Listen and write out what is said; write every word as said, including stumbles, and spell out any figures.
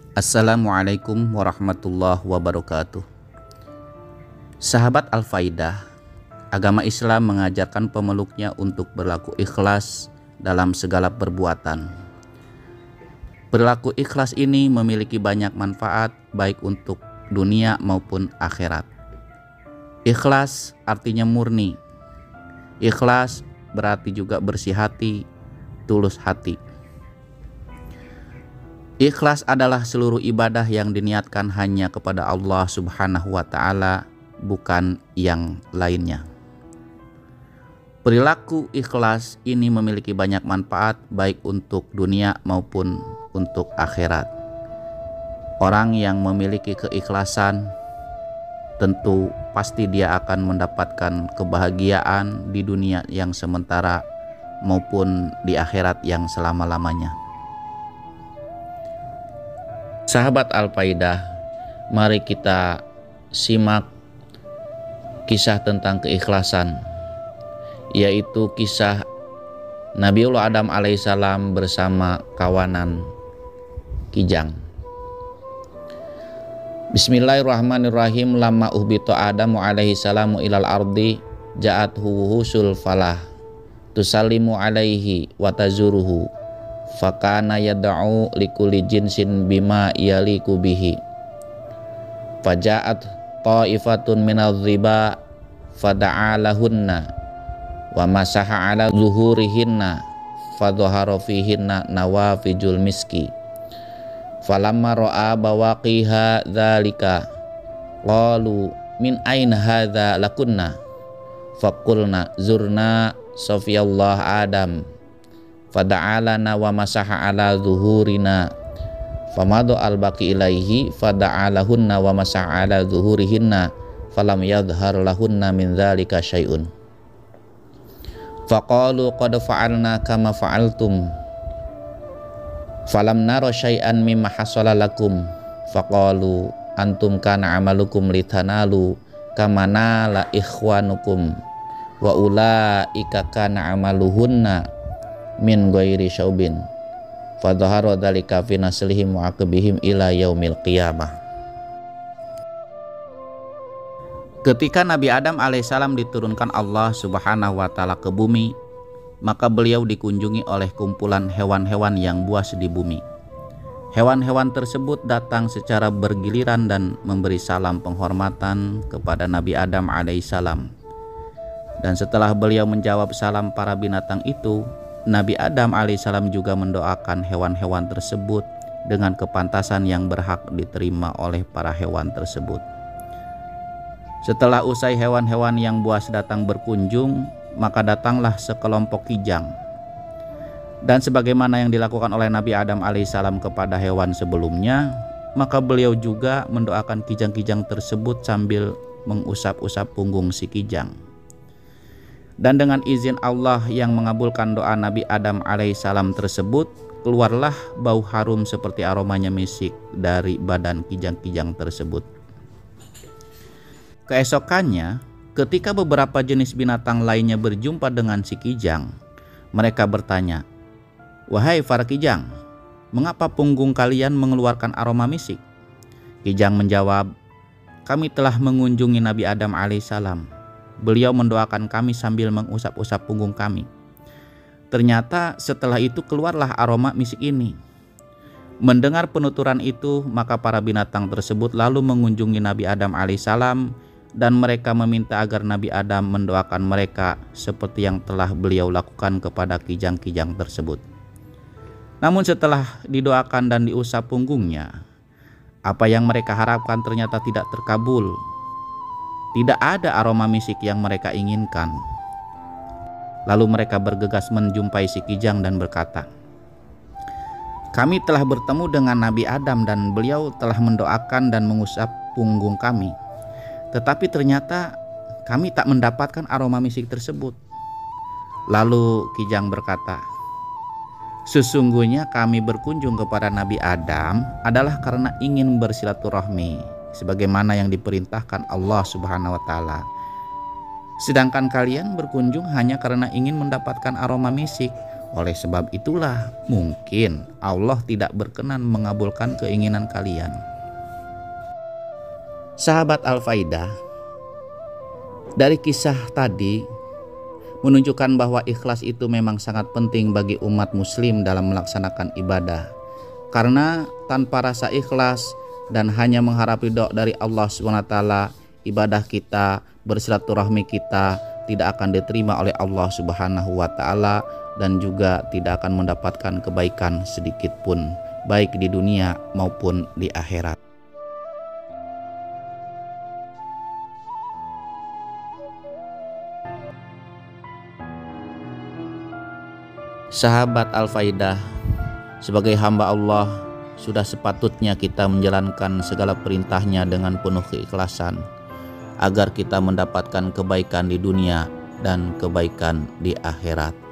Assalamualaikum warahmatullahi wabarakatuh. Sahabat Al-Faidah, agama Islam mengajarkan pemeluknya untuk berlaku ikhlas dalam segala perbuatan. Perilaku ikhlas ini memiliki banyak manfaat baik untuk dunia maupun akhirat. Ikhlas artinya murni. Ikhlas berarti juga bersih hati, tulus hati. Ikhlas adalah seluruh ibadah yang diniatkan hanya kepada Allah Subhanahu wa Ta'ala, bukan yang lainnya. Perilaku ikhlas ini memiliki banyak manfaat baik untuk dunia maupun untuk akhirat. Orang yang memiliki keikhlasan tentu pasti dia akan mendapatkan kebahagiaan di dunia yang sementara maupun di akhirat yang selama-lamanya. Sahabat Al-Faidah, mari kita simak kisah tentang keikhlasan, yaitu kisah Nabiullah Adam alaihissalam bersama kawanan kijang. Bismillahirrahmanirrahim. Lamma uhbito Adamu alaihissalamu ilal ardi ja'athu husul falah tusallimu alaihi wa tazuruhu fakana yad'u likulli jinsin bima yaliku bihi faja'at ta'ifatun minadh dhiba fada'alahunna wa masaha ala zuhurihinna fadhahara fihinna nawafijul miski falamma ra'a bawaqiha dzalika qalu min aina hadza lakunna faqulna zurna safiyallah Adam fada'alana wa masaha ala zuhurina famadu al-baqi ilaihi fada'alahunna wa masaha ala zuhurihinna falam yadhhar lahunna min dzalika syai'un faqalu qad fa'alna kama fa'altum falam nara syai'an mimma hasala lakum faqalu antum kana amalukum litanalu kama nala ikhwanukum wa ulaika kana amaluhunna min ghairi syaubin fadhahara dzalika fi naslihim wa aqbihim ila yaumil qiyamah. Ketika Nabi Adam alaihissalam diturunkan Allah Subhanahu wa Ta'ala ke bumi, maka beliau dikunjungi oleh kumpulan hewan-hewan yang buas di bumi. Hewan-hewan tersebut datang secara bergiliran dan memberi salam penghormatan kepada Nabi Adam alaihissalam. Dan setelah beliau menjawab salam para binatang itu, Nabi Adam alaihissalam juga mendoakan hewan-hewan tersebut dengan kepantasan yang berhak diterima oleh para hewan tersebut. Setelah usai hewan-hewan yang buas datang berkunjung, maka datanglah sekelompok kijang. Dan sebagaimana yang dilakukan oleh Nabi Adam alaihissalam kepada hewan sebelumnya, maka beliau juga mendoakan kijang-kijang tersebut sambil mengusap-usap punggung si kijang. Dan dengan izin Allah yang mengabulkan doa Nabi Adam alaihissalam tersebut, keluarlah bau harum seperti aromanya misik dari badan kijang-kijang tersebut. Keesokannya, ketika beberapa jenis binatang lainnya berjumpa dengan si kijang, mereka bertanya, "Wahai para kijang, mengapa punggung kalian mengeluarkan aroma misik?" Kijang menjawab, "Kami telah mengunjungi Nabi Adam alaihissalam. Beliau mendoakan kami sambil mengusap-usap punggung kami. Ternyata setelah itu keluarlah aroma misik ini." Mendengar penuturan itu, maka para binatang tersebut lalu mengunjungi Nabi Adam alaihissalam dan mereka meminta agar Nabi Adam mendoakan mereka seperti yang telah beliau lakukan kepada kijang-kijang tersebut. Namun setelah didoakan dan diusap punggungnya, apa yang mereka harapkan ternyata tidak terkabul. Tidak ada aroma misik yang mereka inginkan. Lalu mereka bergegas menjumpai si kijang dan berkata, "Kami telah bertemu dengan Nabi Adam dan beliau telah mendoakan dan mengusap punggung kami. Tetapi ternyata kami tak mendapatkan aroma misik tersebut." Lalu kijang berkata, "Sesungguhnya kami berkunjung kepada Nabi Adam adalah karena ingin bersilaturahmi sebagaimana yang diperintahkan Allah Subhanahu wa Ta'ala. Sedangkan kalian berkunjung hanya karena ingin mendapatkan aroma misik, Oleh sebab itulah mungkin Allah tidak berkenan mengabulkan keinginan kalian. Sahabat Al-Faidah, dari kisah tadi menunjukkan bahwa ikhlas itu memang sangat penting bagi umat muslim dalam melaksanakan ibadah. Karena tanpa rasa ikhlas dan hanya mengharap ridho dari Allah subhanahu wa taala, ibadah kita, bersilaturahmi kita tidak akan diterima oleh Allah subhanahu wa taala dan juga tidak akan mendapatkan kebaikan sedikit pun, baik di dunia maupun di akhirat. Sahabat Al-Faidah, sebagai hamba Allah, sudah sepatutnya kita menjalankan segala perintahnya dengan penuh keikhlasan, agar kita mendapatkan kebaikan di dunia dan kebaikan di akhirat.